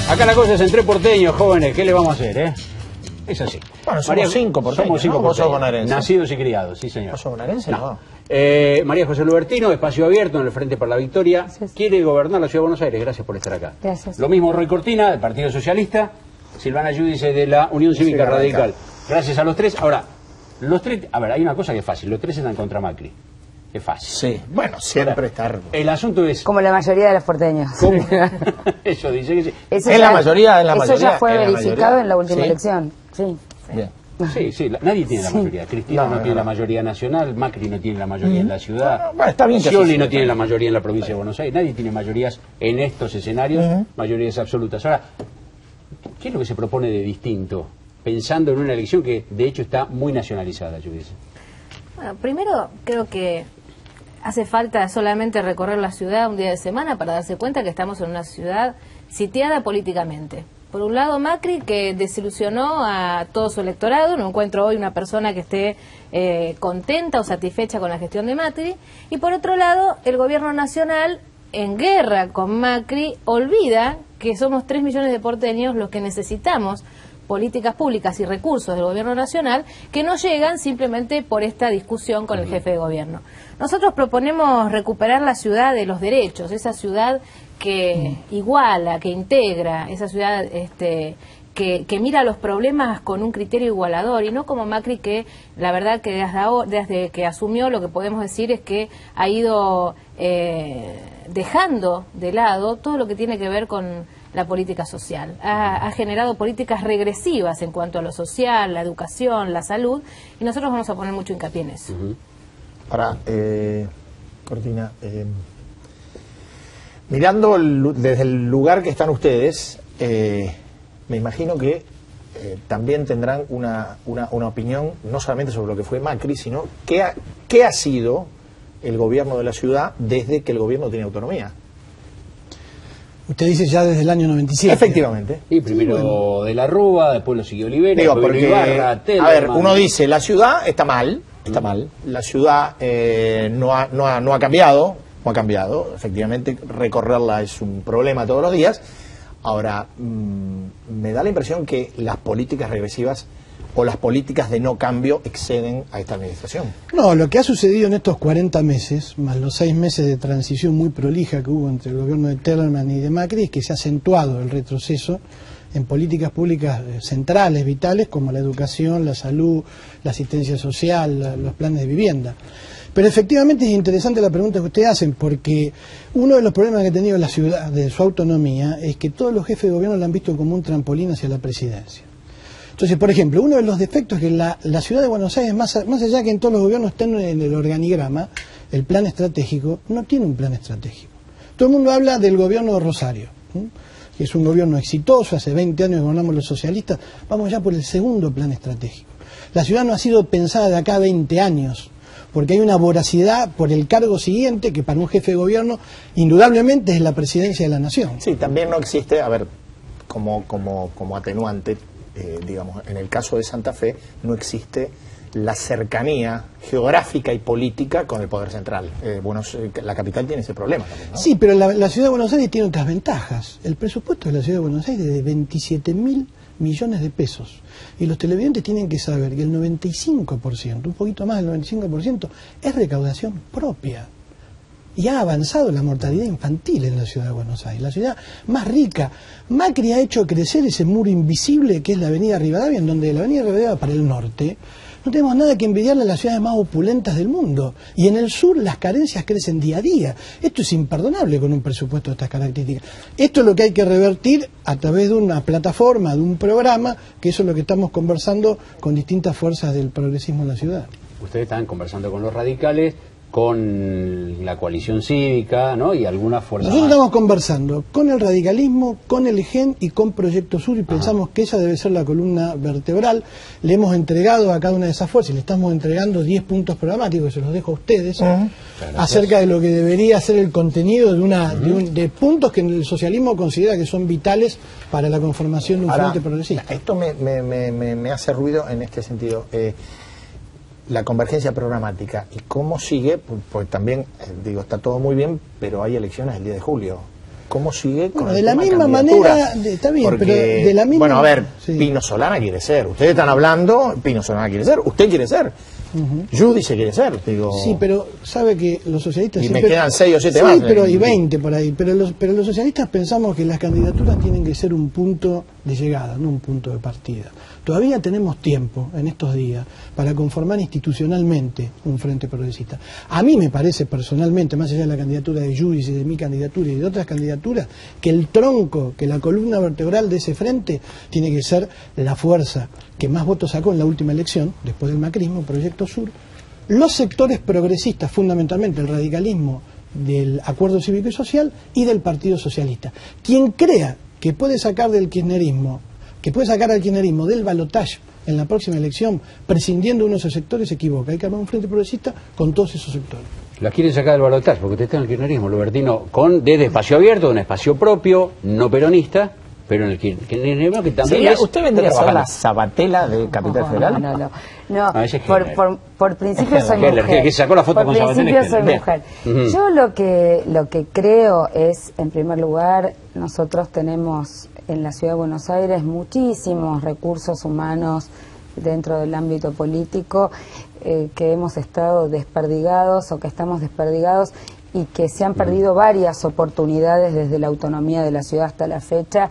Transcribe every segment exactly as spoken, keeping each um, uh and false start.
Acá la cosa es entre porteños, jóvenes, ¿qué le vamos a hacer, eh? Es así. Bueno, somos María, cinco porteños, somos cinco ¿no? Vos sos porteños, bonaerense. nacidos y criados, sí señor. ¿Vos sos bonaerense? No. No. Eh, María José Lubertino, espacio abierto en el Frente para la Victoria, Gracias. quiere gobernar la Ciudad de Buenos Aires, gracias por estar acá. Gracias. Lo mismo Roy Cortina, del Partido Socialista, Silvana Giudice de la Unión Cívica Cívica Radical. Radical. Gracias a los tres. Ahora, los tres, a ver, hay una cosa que es fácil, los tres están contra Macri. Es fácil. Sí, bueno, siempre estar... El asunto es... Como la mayoría de los porteños. ¿Cómo? Eso dice que sí. Eso Es ya- la mayoría, es la eso mayoría, ya fue es la verificado mayoría. en la última Sí. elección. Sí. Bien. Sí, sí, la- nadie tiene la Sí. mayoría. Cristina No, no, es tiene la verdad. mayoría nacional, Macri no tiene la mayoría en la ciudad, Bueno, bueno, está bien que así Scioli sea, no está tiene bien. la mayoría en la provincia de Buenos Aires, nadie tiene mayorías en estos escenarios, Ujú. mayorías absolutas. Ahora, ¿qué es lo que se propone de distinto? Pensando en una elección que de hecho está muy nacionalizada, yo diría. Bueno, primero creo que hace falta solamente recorrer la ciudad un día de semana para darse cuenta que estamos en una ciudad sitiada políticamente. Por un lado Macri, que desilusionó a todo su electorado, no encuentro hoy una persona que esté eh, contenta o satisfecha con la gestión de Macri, y por otro lado el gobierno nacional, en guerra con Macri, olvida que somos tres millones de porteños los que necesitamos políticas públicas y recursos del gobierno nacional que no llegan simplemente por esta discusión con el jefe de gobierno. Nosotros proponemos recuperar la ciudad de los derechos, esa ciudad que iguala, que integra, esa ciudad este, que, que mira los problemas con un criterio igualador y no como Macri, que la verdad que desde, ahora- desde que asumió lo que podemos decir es que ha ido eh, dejando de lado todo lo que tiene que ver con la política social. Ha, ha generado políticas regresivas en cuanto a lo social, la educación, la salud, y nosotros vamos a poner mucho hincapié en eso. Para, eh, Cortina, eh, mirando el lu- desde el lugar que están ustedes, eh, me imagino que eh, también tendrán una, una, una opinión no solamente sobre lo que fue Macri, sino qué ha, qué ha sido el gobierno de la ciudad desde que el gobierno tiene autonomía. Usted dice ya desde el año noventa y siete. Efectivamente. Y primero de la Rúa, después lo siguió Olivera, Digo, después vino porque, Ibarra, a ver, Tellerman. uno dice, la ciudad está mal, está mal, la ciudad eh, no, ha, no, ha, no ha cambiado, no ha cambiado, efectivamente recorrerla es un problema todos los días. Ahora, mmm, me da la impresión que las políticas regresivas o las políticas de no cambio exceden a esta administración. No, lo que ha sucedido en estos cuarenta meses, más los seis meses de transición muy prolija que hubo entre el gobierno de Tellerman y de Macri, es que se ha acentuado el retroceso en políticas públicas eh, centrales, vitales, como la educación, la salud, la asistencia social, la- los planes de vivienda. Pero efectivamente es interesante la pregunta que ustedes hacen, porque uno de los problemas que ha tenido la ciudad de su autonomía es que todos los jefes de gobierno la han visto como un trampolín hacia la presidencia. Entonces, por ejemplo, uno de los defectos es que la, la ciudad de Buenos Aires, más, a- más allá que en todos los gobiernos estén en el organigrama, el plan estratégico, no tiene un plan estratégico. Todo el mundo habla del gobierno de Rosario, ¿sí? Que es un gobierno exitoso, hace veinte años que gobernamos los socialistas, vamos ya por el segundo plan estratégico. La ciudad no ha sido pensada de acá a veinte años, porque hay una voracidad por el cargo siguiente, que para un jefe de gobierno, indudablemente es la presidencia de la nación. Sí, también no existe, a ver, como, como, como atenuante, eh, digamos, en el caso de Santa Fe, no existe la cercanía geográfica y política con el poder central. Eh, Buenos, eh, la capital tiene ese problema también, ¿no? Sí, pero la, la ciudad de Buenos Aires tiene otras ventajas. El presupuesto de la ciudad de Buenos Aires es de veintisiete mil millones de pesos. Y los televidentes tienen que saber que el noventa y cinco por ciento, un poquito más del noventa y cinco por ciento, es recaudación propia. Y ha avanzado la mortalidad infantil en la ciudad de Buenos Aires, la ciudad más rica. Macri ha hecho crecer ese muro invisible que es la avenida Rivadavia, en donde la avenida Rivadavia para el norte no tenemos nada que envidiarle a las ciudades más opulentas del mundo. Y en el sur las carencias crecen día a día. Esto es imperdonable con un presupuesto de estas características. Esto es lo que hay que revertir a través de una plataforma, de un programa, que eso es lo que estamos conversando con distintas fuerzas del progresismo en la ciudad. Ustedes están conversando con los radicales, con la coalición cívica, ¿no? Y algunas fuerzas Nosotros más. estamos conversando con el radicalismo, con el G E N y con Proyecto Sur y pensamos que esa debe ser la columna vertebral. Le hemos entregado a cada una de esas fuerzas y le estamos entregando diez puntos programáticos, se los dejo a ustedes, Uh-huh. acerca de lo que debería ser el contenido de, una, uh-huh. de, un, de puntos que el socialismo considera que son vitales para la conformación de un Ahora, frente progresista. Esto me, me, me, me hace ruido en este sentido. Eh, la convergencia programática y cómo sigue, pues, pues también, eh, digo, está todo muy bien, pero hay elecciones el diez de julio. cómo sigue con Bueno, el de la tema misma candidaturas. manera, de- está bien, Porque, pero de la misma- bueno, a ver, sí. Pino Solana quiere ser, ustedes están hablando, Pino Solana quiere ser, usted quiere ser, Judy se quiere ser, digo... Sí, pero sabe que los socialistas Y me siempre... quedan seis o siete sí, más. pero y veinte por ahí. Pero los, pero los socialistas pensamos que las candidaturas tienen que ser un punto de llegada, no un punto de partida. Todavía tenemos tiempo en estos días para conformar institucionalmente un frente progresista. A mí me parece personalmente, más allá de la candidatura de Judy y de mi candidatura y de otras candidaturas, que el tronco, que la columna vertebral de ese frente tiene que ser la fuerza que más votos sacó en la última elección, después del macrismo, Proyecto Sur, los sectores progresistas, fundamentalmente el radicalismo del Acuerdo Cívico y Social y del Partido Socialista. Quien crea que puede sacar del kirchnerismo, que puede sacar al kirchnerismo del balotaje en la próxima elección, prescindiendo de uno de esos sectores, se equivoca. Hay que armar un frente progresista con todos esos sectores. La quieren sacar del balotaje, porque usted está en el kirchnerismo, Lubertino, con desde espacio abierto, un espacio propio, no peronista, pero en el kirchnerismo que también Sería- es ¿Usted vendría a ser trabajando. la Sabatella de Capital No, Federal? No, no, no. No, ese es por, Heller. por, por principio soy Heller, mujer. que- que sacó la foto por con Sabatel principio es soy Heller. mujer. Bien. Yo lo que, lo que creo es, en primer lugar, nosotros tenemos en la Ciudad de Buenos Aires muchísimos recursos humanos dentro del ámbito político eh, que hemos estado desperdigados o que estamos desperdigados y que se han perdido varias oportunidades desde la autonomía de la ciudad hasta la fecha.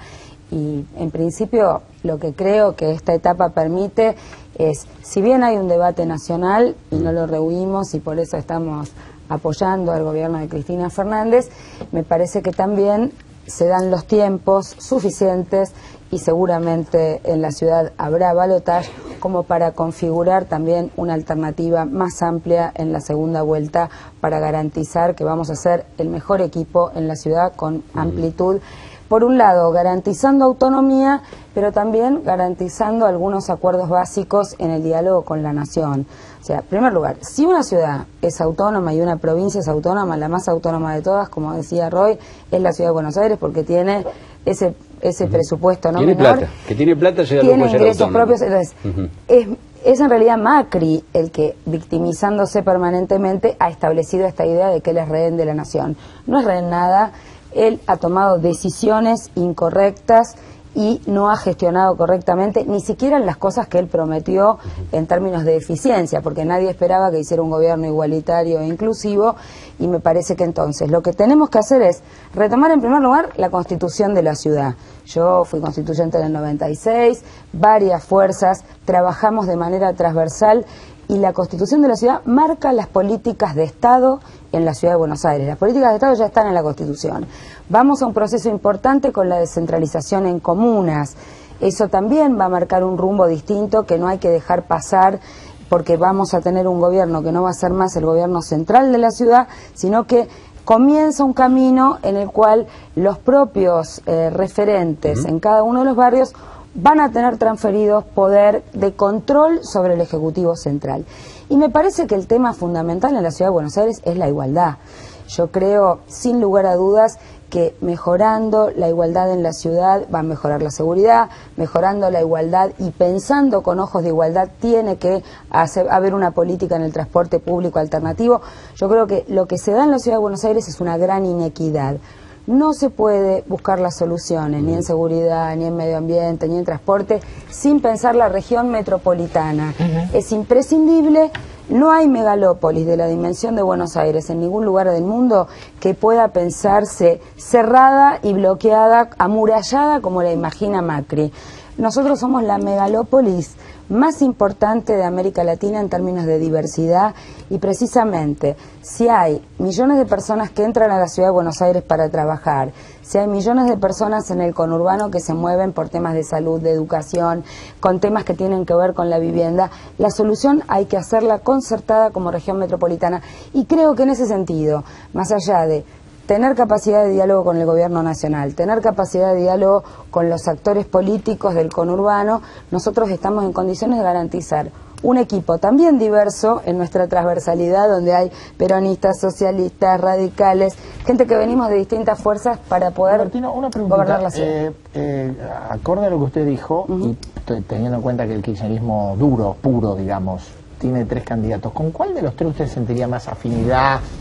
Y en principio lo que creo que esta etapa permite es, si bien hay un debate nacional y no lo rehuimos y por eso estamos apoyando al gobierno de Cristina Fernández, me parece que también se dan los tiempos suficientes y seguramente en la ciudad habrá balotaje como para configurar también una alternativa más amplia en la segunda vuelta para garantizar que vamos a ser el mejor equipo en la ciudad con amplitud. Por un lado, garantizando autonomía, pero también garantizando algunos acuerdos básicos en el diálogo con la nación. O sea, en primer lugar, si una ciudad es autónoma y una provincia es autónoma, la más autónoma de todas, como decía Roy, es la ciudad de Buenos Aires porque tiene ese ese presupuesto no Tiene menor. plata, que tiene plata se da Tiene lujo de ser ingresos autónomo. propios, entonces, Ujú. es, es en realidad Macri el que, victimizándose permanentemente, ha establecido esta idea de que él es rehén de la nación. No es rehén nada, él ha tomado decisiones incorrectas y no ha gestionado correctamente ni siquiera las cosas que él prometió en términos de eficiencia, porque nadie esperaba que hiciera un gobierno igualitario e inclusivo, y me parece que entonces lo que tenemos que hacer es retomar en primer lugar la constitución de la ciudad. Yo fui constituyente en el noventa y seis, varias fuerzas, trabajamos de manera transversal y la Constitución de la ciudad marca las políticas de Estado en la Ciudad de Buenos Aires. Las políticas de Estado ya están en la Constitución. Vamos a un proceso importante con la descentralización en comunas. Eso también va a marcar un rumbo distinto que no hay que dejar pasar, porque vamos a tener un gobierno que no va a ser más el gobierno central de la ciudad, sino que comienza un camino en el cual los propios eh, referentes uh-huh. en cada uno de los barrios van a tener transferidos poder de control sobre el Ejecutivo Central. Y me parece que el tema fundamental en la Ciudad de Buenos Aires es la igualdad. Yo creo, sin lugar a dudas, que mejorando la igualdad en la ciudad va a mejorar la seguridad, mejorando la igualdad y pensando con ojos de igualdad tiene que hacer, haber una política en el transporte público alternativo. Yo creo que lo que se da en la Ciudad de Buenos Aires es una gran inequidad. No se puede buscar las soluciones ni en seguridad, ni en medio ambiente, ni en transporte, sin pensar la región metropolitana. Uh-huh. Es imprescindible, no hay megalópolis de la dimensión de Buenos Aires en ningún lugar del mundo que pueda pensarse cerrada y bloqueada, amurallada como la imagina Macri. Nosotros somos la megalópolis más importante de América Latina en términos de diversidad y precisamente si hay millones de personas que entran a la Ciudad de Buenos Aires para trabajar, si hay millones de personas en el conurbano que se mueven por temas de salud, de educación, con temas que tienen que ver con la vivienda, la solución hay que hacerla concertada como región metropolitana y creo que en ese sentido, más allá de tener capacidad de diálogo con el gobierno nacional, tener capacidad de diálogo con los actores políticos del conurbano, nosotros estamos en condiciones de garantizar un equipo también diverso en nuestra transversalidad, donde hay peronistas, socialistas, radicales, gente que venimos de distintas fuerzas para poder Martino, una gobernar la ciudad. Eh, eh, acorde a lo que usted dijo, uh-huh. y teniendo en cuenta que el kirchnerismo duro, puro, digamos, tiene tres candidatos, ¿con cuál de los tres usted sentiría más afinidad?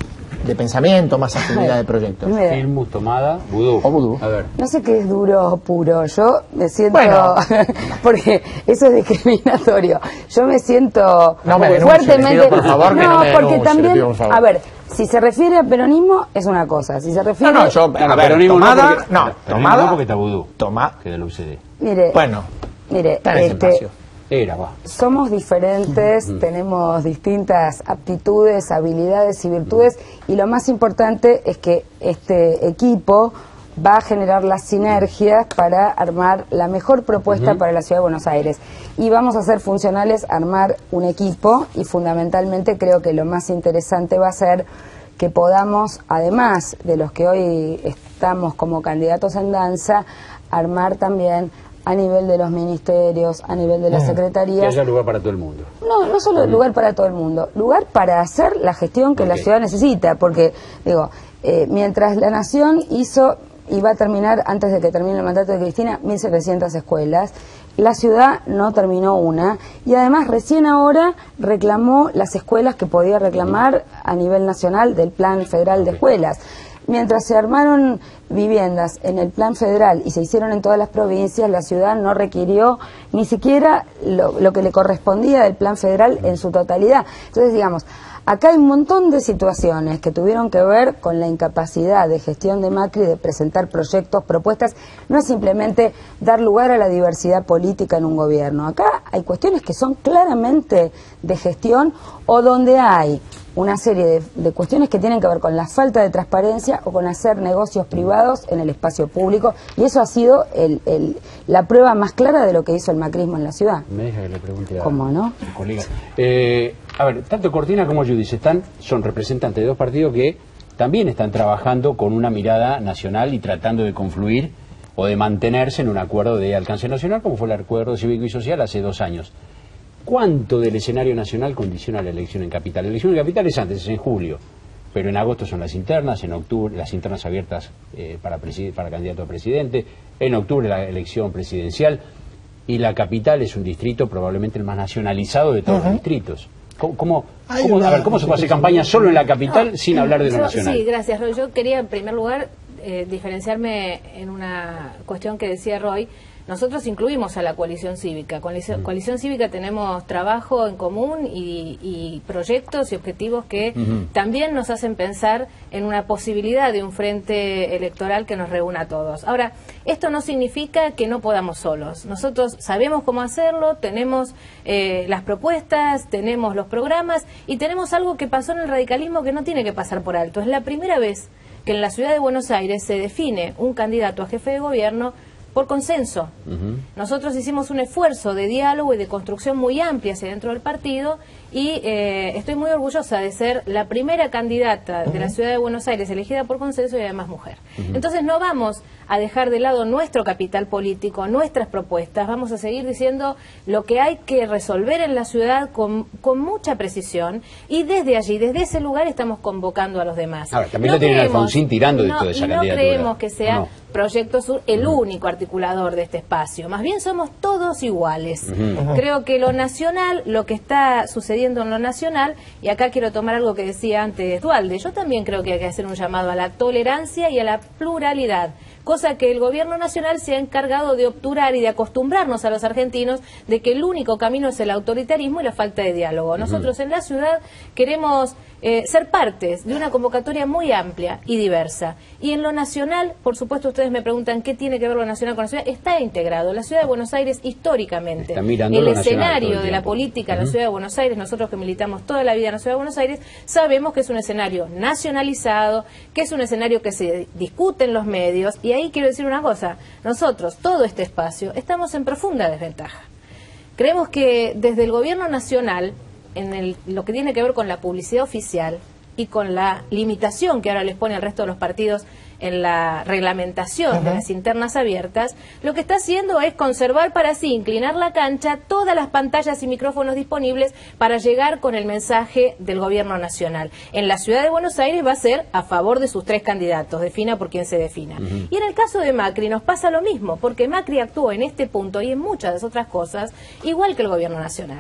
de pensamiento, más afinidad de proyectos. Mira, Filmus, tomada, vudú. O vudú. A ver. no sé qué es duro o puro, yo me siento, Bueno. porque eso es discriminatorio, yo me siento No me denuncie, fuertemente, le pido por favor que no me porque denuncie, le también, pido por favor. a ver, si se refiere a peronismo es una cosa, si se refiere, No, no, yo, No, a no, ver, peronismo no, tomada, porque- no, peronismo tomada, no porque está vudú, toma, que de la U C D. mire, bueno, mire, está en ese este, espacio. Era, va. somos diferentes, tenemos distintas aptitudes, habilidades y virtudes, y lo más importante es que este equipo va a generar las sinergias para armar la mejor propuesta para la Ciudad de Buenos Aires. Y vamos a hacer funcionales armar un equipo, y fundamentalmente creo que lo más interesante va a ser que podamos, además de los que hoy estamos como candidatos en danza, armar también a nivel de los ministerios, a nivel de las Que secretarías. haya lugar para todo el mundo. No, no solo lugar para todo el mundo, lugar para hacer la gestión que la Ok. ciudad necesita, porque, digo, eh, mientras la Nación hizo, y va a terminar, antes de que termine el mandato de Cristina, mil setecientas escuelas, la ciudad no terminó una, y además recién ahora reclamó las escuelas que podía reclamar a nivel nacional del Plan Federal de Escuelas. Mientras se armaron viviendas en el plan federal y se hicieron en todas las provincias, la ciudad no requirió ni siquiera lo, lo que le correspondía del plan federal en su totalidad. Entonces, digamos, acá hay un montón de situaciones que tuvieron que ver con la incapacidad de gestión de Macri de presentar proyectos, propuestas. No es simplemente dar lugar a la diversidad política en un gobierno. Acá hay cuestiones que son claramente de gestión, o donde hay una serie de, de cuestiones que tienen que ver con la falta de transparencia o con hacer negocios privados en el espacio público, y eso ha sido el, el, la prueba más clara de lo que hizo el macrismo en la ciudad. Me deja que le pregunte a ¿Cómo no? a colega. Eh, a ver, tanto Cortina como Giudice están, son representantes de dos partidos que también están trabajando con una mirada nacional y tratando de confluir o de mantenerse en un acuerdo de alcance nacional, como fue el acuerdo cívico y social hace dos años. ¿Cuánto del escenario nacional condiciona la elección en Capital? La elección en Capital es antes, es en julio, pero en agosto son las internas, en octubre las internas abiertas eh, para, para candidato a presidente, en octubre la elección presidencial, y la Capital es un distrito probablemente el más nacionalizado de todos Uh-huh. los distritos. ¿Cómo, cómo, Hay cómo- una- a ver, ¿cómo se puede hacer campaña solo en la Capital sin hablar de lo Yo- nacional? Sí, gracias, Roy. Yo quería, en primer lugar, eh, diferenciarme en una cuestión que decía Roy. Nosotros incluimos a la coalición cívica. Con la coalición cívica tenemos trabajo en común y, y proyectos y objetivos que Ujú. también nos hacen pensar en una posibilidad de un frente electoral que nos reúna a todos. Ahora, esto no significa que no podamos solos. Nosotros sabemos cómo hacerlo, tenemos eh, las propuestas, tenemos los programas, y tenemos algo que pasó en el radicalismo que no tiene que pasar por alto. Es la primera vez que en la ciudad de Buenos Aires se define un candidato a jefe de gobierno por consenso. Ujú. Nosotros hicimos un esfuerzo de diálogo y de construcción muy amplia hacia dentro del partido, y eh, estoy muy orgullosa de ser la primera candidata de la ciudad de Buenos Aires elegida por consenso y además mujer. Entonces no vamos a dejar de lado nuestro capital político, nuestras propuestas, vamos a seguir diciendo lo que hay que resolver en la ciudad con, con mucha precisión, y desde allí, desde ese lugar, estamos convocando a los demás. Ahora, también lo tienen a Alfonsín tirando de toda esa y no candidatura. creemos que sea No. Proyecto Sur el único articulador de este espacio. Más bien somos todos iguales. Ujú. Creo que lo nacional, lo que está sucediendo en lo nacional, y acá quiero tomar algo que decía antes Dualde, yo también creo que hay que hacer un llamado a la tolerancia y a la pluralidad, cosa que el gobierno nacional se ha encargado de obturar y de acostumbrarnos a los argentinos de que el único camino es el autoritarismo y la falta de diálogo. Nosotros en la ciudad queremos eh, ser partes de una convocatoria muy amplia y diversa. Y en lo nacional, por supuesto, ustedes me preguntan qué tiene que ver lo nacional con la ciudad, está integrado. La ciudad de Buenos Aires, históricamente, Está mirando el lo nacional todo escenario el de la tiempo. política en la Ujú. ciudad de Buenos Aires, nosotros que militamos toda la vida en la ciudad de Buenos Aires, sabemos que es un escenario nacionalizado, que es un escenario que se discute en los medios, y ahí quiero decir una cosa, nosotros, todo este espacio, estamos en profunda desventaja. Creemos que desde el gobierno nacional, en el, lo que tiene que ver con la publicidad oficial y con la limitación que ahora les pone al resto de los partidos en la reglamentación de las internas abiertas, lo que está haciendo es conservar para sí, inclinar la cancha, todas las pantallas y micrófonos disponibles para llegar con el mensaje del gobierno nacional. En la ciudad de Buenos Aires va a ser a favor de sus tres candidatos, defina por quien se defina. Ujú. Y en el caso de Macri nos pasa lo mismo, porque Macri actuó en este punto y en muchas otras cosas igual que el gobierno nacional.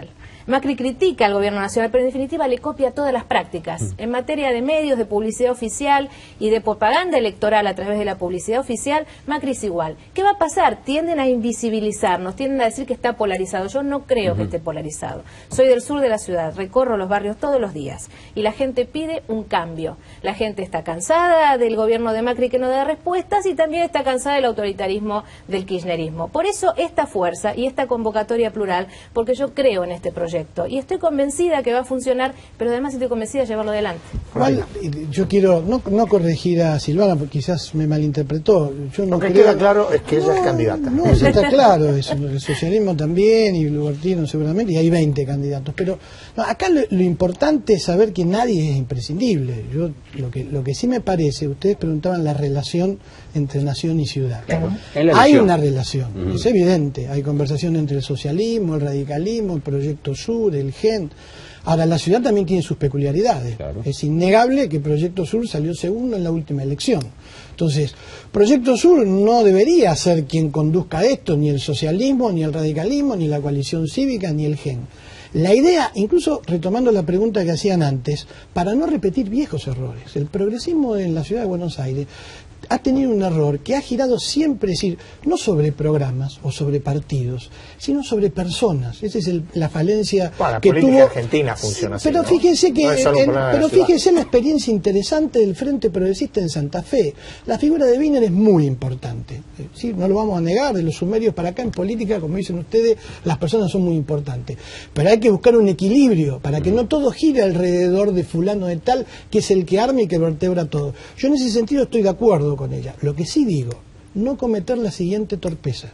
Macri critica al gobierno nacional, pero en definitiva le copia todas las prácticas. En materia de medios, de publicidad oficial y de propaganda electoral a través de la publicidad oficial, Macri es igual. ¿Qué va a pasar? Tienden a invisibilizarnos, tienden a decir que está polarizado. Yo no creo uh-huh. que esté polarizado. Soy del sur de la ciudad, recorro los barrios todos los días y la gente pide un cambio. La gente está cansada del gobierno de Macri que no da respuestas y también está cansada del autoritarismo del kirchnerismo. Por eso esta fuerza y esta convocatoria plural, porque yo creo en este proyecto y estoy convencida que va a funcionar, pero además estoy convencida de llevarlo adelante. Igual, yo quiero no, no corregir a Silvana porque quizás me malinterpretó. Yo no Lo que creo... queda claro es que ella no, es candidata. No, eso está claro, eso, el socialismo también y Lubertino seguramente, y hay veinte candidatos. Pero no, acá lo, lo importante es saber que nadie es imprescindible. Yo lo que lo que sí me parece, ustedes preguntaban la relación entre nación y ciudad. Claro. Hay una relación, uh-huh. es evidente. Hay conversación entre el socialismo, el radicalismo, el Proyecto Sur, el G E N. Ahora, la ciudad también tiene sus peculiaridades. Claro. Es innegable que Proyecto Sur salió segundo en la última elección. Entonces, Proyecto Sur no debería ser quien conduzca esto, ni el socialismo, ni el radicalismo, ni la coalición cívica, ni el G E N. La idea, incluso retomando la pregunta que hacían antes, para no repetir viejos errores, el progresismo en la ciudad de Buenos Aires ha tenido un error que ha girado siempre, es decir, no sobre programas o sobre partidos, sino sobre personas. Esa es el, la falencia bueno, la que política tuvo. argentina funciona así, pero ¿no? fíjense que, no es solo un en, problema de pero la ciudad. fíjense la experiencia interesante del Frente Progresista en Santa Fe. La figura de Wiener es muy importante. ¿Sí? No lo vamos a negar, de los sumerios para acá en política, como dicen ustedes, las personas son muy importantes. Pero hay que buscar un equilibrio para que no todo gire alrededor de fulano de tal, que es el que arma y que vertebra todo. Yo en ese sentido estoy de acuerdo con ella. Lo que sí digo, no cometer la siguiente torpeza.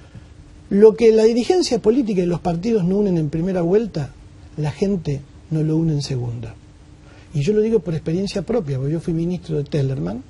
Lo que la dirigencia política y los partidos no unen en primera vuelta, la gente no lo une en segunda. Y yo lo digo por experiencia propia, porque yo fui ministro de Tellerman,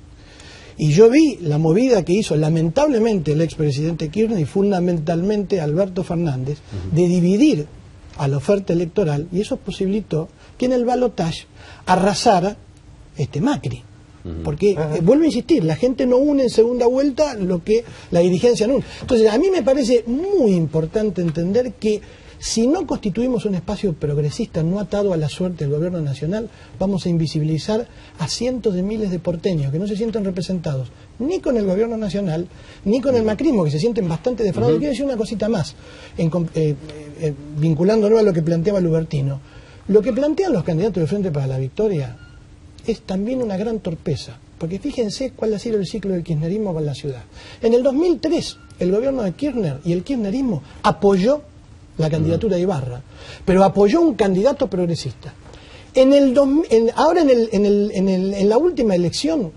y yo vi la movida que hizo lamentablemente el expresidente Kirchner y fundamentalmente Alberto Fernández, uh-huh. de dividir a la oferta electoral, y eso posibilitó que en el balotaje arrasara este Macri. Porque, eh, vuelvo a insistir, la gente no une en segunda vuelta lo que la dirigencia no une. Entonces, a mí me parece muy importante entender que si no constituimos un espacio progresista no atado a la suerte del gobierno nacional, vamos a invisibilizar a cientos de miles de porteños que no se sienten representados ni con el gobierno nacional, ni con el macrismo, que se sienten bastante defraudados. Uh-huh. Quiero decir una cosita más, en, eh, eh, vinculándolo a lo que planteaba Lubertino. Lo que plantean los candidatos del Frente para la Victoria es también una gran torpeza, porque fíjense cuál ha sido el ciclo del kirchnerismo con la ciudad. En el dos mil tres, el gobierno de Kirchner y el kirchnerismo apoyó la candidatura de Ibarra, pero apoyó un candidato progresista. En el dos, en, ahora en, el, en, el, en, el, en la última elección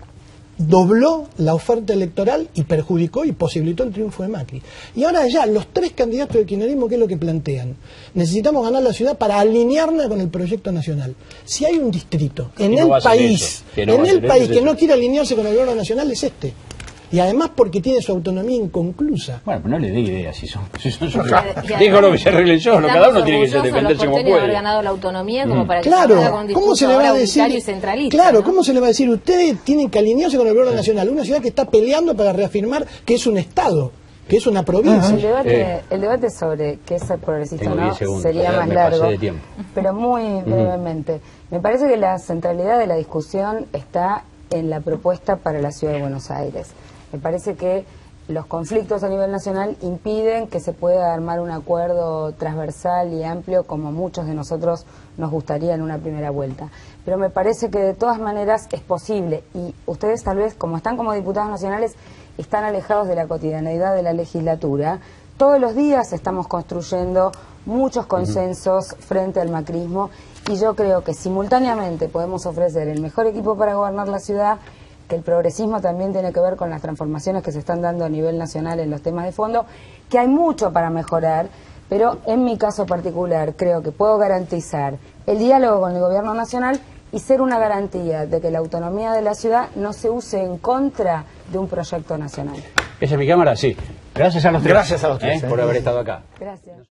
dobló la oferta electoral y perjudicó y posibilitó el triunfo de Macri. Y ahora ya los tres candidatos del kirchnerismo, ¿qué es lo que plantean? Necesitamos ganar la ciudad para alinearnos con el proyecto nacional. Si hay un distrito en no el país, que no en el país que eso. no quiere alinearse con el gobierno nacional es este. Y además porque tiene su autonomía inconclusa. Bueno, pues no le dé ideas si son, si son sus... Déjalo que se arreglen solos, cada uno tiene que defenderse como puede. Haber ganado la autonomía como mm. para que claro, se con un ¿cómo se le va a decir? Y centralista, claro, ¿no? ¿cómo se le va a decir? Ustedes tienen que alinearse con el gobierno nacional, una ciudad que está peleando para reafirmar que es un estado, que es una provincia. El debate, eh. el debate sobre qué es progresista Tengo o no diez segundos, sería ya más me largo, pasé de tiempo. pero muy brevemente. Uh-huh. Me parece que la centralidad de la discusión está en la propuesta para la ciudad de Buenos Aires. Me parece que los conflictos a nivel nacional impiden que se pueda armar un acuerdo transversal y amplio como muchos de nosotros nos gustaría en una primera vuelta. Pero me parece que de todas maneras es posible y ustedes tal vez, como están como diputados nacionales, están alejados de la cotidianeidad de la legislatura. Todos los días estamos construyendo muchos consensos uh-huh. frente al macrismo y yo creo que simultáneamente podemos ofrecer el mejor equipo para gobernar la ciudad, que el progresismo también tiene que ver con las transformaciones que se están dando a nivel nacional en los temas de fondo, que hay mucho para mejorar, pero en mi caso particular creo que puedo garantizar el diálogo con el gobierno nacional y ser una garantía de que la autonomía de la ciudad no se use en contra de un proyecto nacional. ¿Esa es mi cámara? Sí. Gracias a los tres. Gracias a los tres. ¿eh? Por haber estado acá. Gracias.